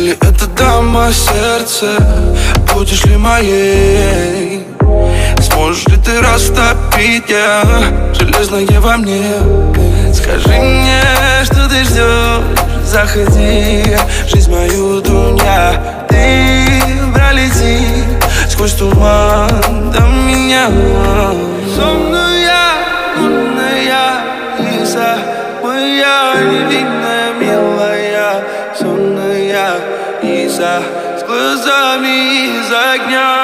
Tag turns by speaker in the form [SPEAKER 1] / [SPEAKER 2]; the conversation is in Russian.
[SPEAKER 1] Или это дама сердца, будешь ли моей? Сможешь ли ты растопить я железное во мне? Скажи мне, что ты ждешь, заходи в жизнь мою, Дуня. Ты пролети сквозь туман до меня. Сонная, лунная лиса, моя невинная, милая. Сонная лиса с глазами из огня.